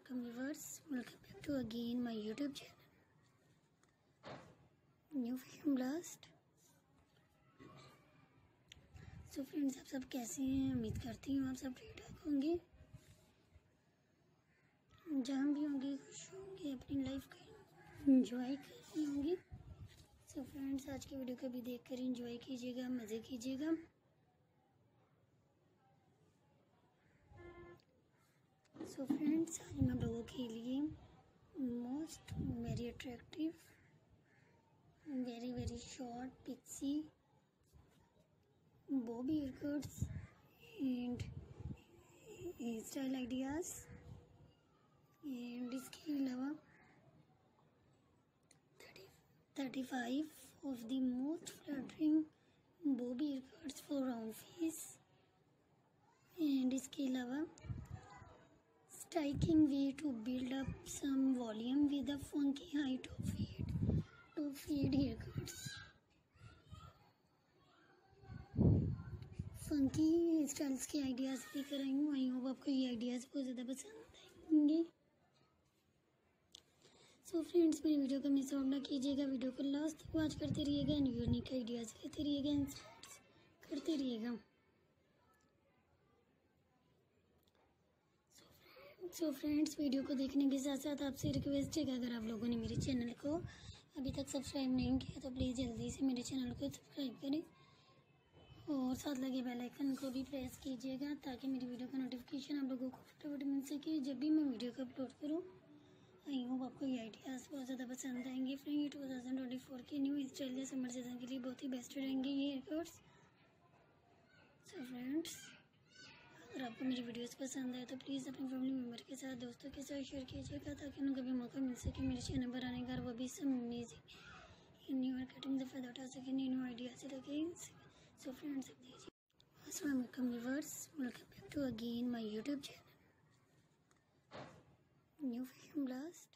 Welcome viewers, welcome back to again my YouTube channel New Fashion Blast। So friends, आप सब कैसे हैं? उम्मीद करती हूँ आप सब ठीक ठाक होंगे, जहाँ भी होंगे खुश होंगे, अपनी लाइफ का एंजॉय कर रहे होंगे। सो फ्रेंड्स, आज की वीडियो को भी देख कर एंजॉय कीजिएगा, मज़े कीजिएगा। सो फ्रेंड्स, आज मैं आप लोगों के लिए most very attractive, very short pixie bobby haircuts and hair style ideas and इसके अलावा 35 of the most flattering bobby haircuts for round face and इसके अलावा striking way to build up some volume with a funky high top fade haircuts। Funky hair styles के ideas लेकर आई हूँ। I hope आपको ये आइडियाज़ बहुत ज़्यादा पसंद आएंगे। सो फ्रेंड्स, मेरी वीडियो को मिस आउट ना कीजिएगा, वीडियो को लास्ट तक वॉच करते रहिएगा, यूनिक आइडियाज़ लेते रहिएगा, इंस्टाइट्स करते रहिएगा। सो फ्रेंड्स, वीडियो को देखने के साथ साथ आपसे रिक्वेस्ट है कि अगर आप लोगों ने मेरे चैनल को अभी तक सब्सक्राइब नहीं किया तो प्लीज़ जल्दी से मेरे चैनल को सब्सक्राइब करें और साथ लगे बेल आइकन को भी प्रेस कीजिएगा ताकि मेरी वीडियो का नोटिफिकेशन आप लोगों को फटाफट मिल सके जब भी मैं वीडियो को अपलोड करूँ। आई होप आपको ये आइडियाज़ बहुत ज़्यादा पसंद आएंगे। फ्रेंड, ये 2024 के न्यू स्टाइल के समर सीजन के लिए बहुत ही बेस्ट रहेंगे ये हेयरकट्स। सो फ्रेंड्स, अगर आपको मेरी वीडियोस पसंद आए तो प्लीज़ अपने फैमिली मेम्बर के साथ, दोस्तों के साथ शेयर कीजिएगा ताकि उनको भी मौका मिल सके मेरे चैनल पर आने का, वो भी सब अमेजिंग न्यू मार्केटिंग से फ़ायदा उठा सके, न्यू आइडियाज़ लगे। सो फ्रेंड्स, अस्सलाम वालेकुम viewers, welcome back to again my YouTube channel new fashion blast.